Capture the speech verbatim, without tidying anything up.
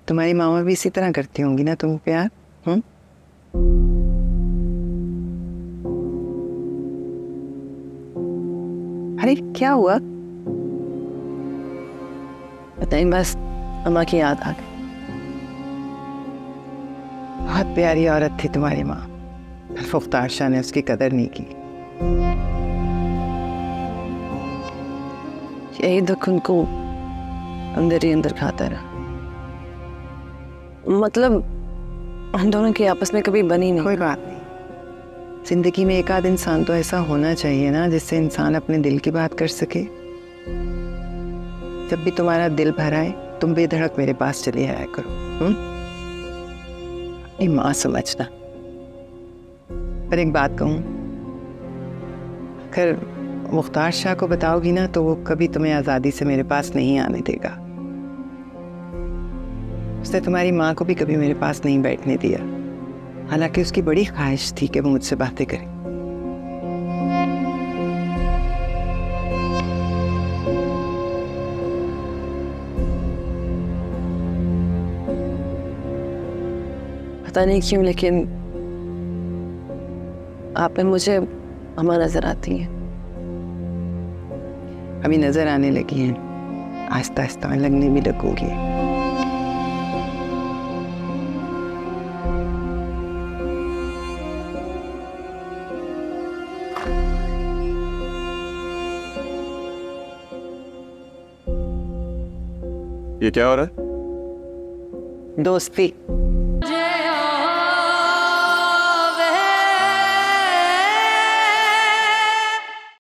तुम्हारी मामा भी इसी तरह करती होंगी ना तुम प्यार? हम्म अरे क्या हुआ? पता नहीं, बस अम्मा की याद आ गई। बहुत प्यारी औरत थी तुम्हारी माँ, मुख्तार शाह ने उसकी कदर नहीं की। यही दुख उनको अंदर ही अंदर खाता रहा। मतलब हम दोनों की आपस में कभी बनी नहीं। कोई बात नहीं, जिंदगी में एक आध इंसान तो ऐसा होना चाहिए ना जिससे इंसान अपने दिल की बात कर सके। जब भी तुम्हारा दिल भर आए तुम बेधड़क मेरे पास चले आया करो। हम्म अपनी माँ समझना। पर एक बात कहूँ, अगर मुख्तार शाह को बताओगी ना तो वो कभी तुम्हें आज़ादी से मेरे पास नहीं आने देगा। उसने तुम्हारी माँ को भी कभी मेरे पास नहीं बैठने दिया, हालांकि उसकी बड़ी ख्वाहिश थी कि वो मुझसे बातें करे। पता नहीं क्यों, लेकिन आप में मुझे अम्मा नजर आती हैं। अभी नजर आने लगी हैं, आहिस्ता आहिस्ता लगने भी लगूंगी। ये क्या हो रहा है? दोस्ती।